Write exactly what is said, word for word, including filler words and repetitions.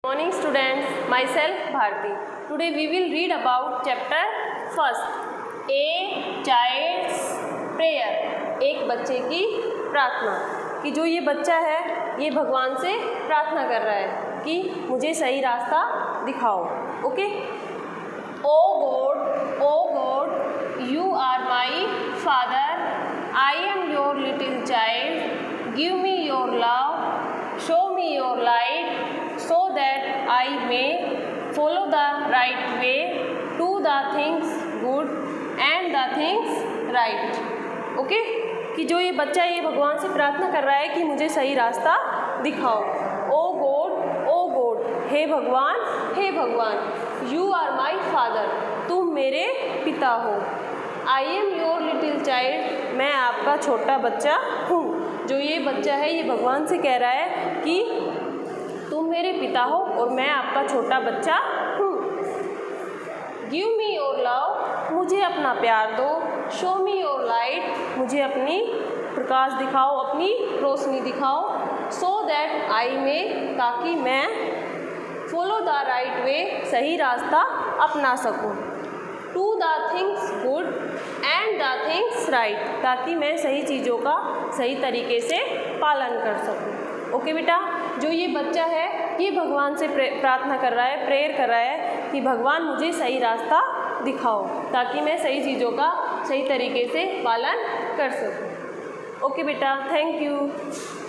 Morning students, myself Bharti. Today we will read about chapter first, A child's prayer. एक बच्चे की प्रार्थना। कि जो ये बच्चा है ये भगवान से प्रार्थना कर रहा है कि मुझे सही रास्ता दिखाओ। Okay. Oh god, oh god, you are my father, I am your little child, give me your love, show me your light, so that I may follow the right way, do the things good and the things right. Okay okay? कि जो ये बच्चा ये भगवान से प्रार्थना कर रहा है कि मुझे सही रास्ता दिखाओ। ओ गॉड, ओ गॉड, हे भगवान, हे भगवान, यू आर माई फादर, तुम मेरे पिता हो। I am your little child, मैं आपका छोटा बच्चा हूँ। जो ये बच्चा है ये भगवान से कह रहा है कि तुम मेरे पिता हो और मैं आपका छोटा बच्चा हूँ। गिव मी योर लव, मुझे अपना प्यार दो। शो मी योर लाइट, मुझे अपनी प्रकाश दिखाओ, अपनी रोशनी दिखाओ। सो दैट आई में, ताकि मैं फॉलो द राइट वे, सही रास्ता अपना सकूँ। To the things good and the things right, ताकि मैं सही चीज़ों का सही तरीके से पालन कर सकूँ। ओके okay बेटा, जो ये बच्चा है ये भगवान से प्रार्थना कर रहा है, प्रेयर कर रहा है कि भगवान मुझे सही रास्ता दिखाओ ताकि मैं सही चीज़ों का सही तरीके से पालन कर सकूं। ओके बेटा, थैंक यू।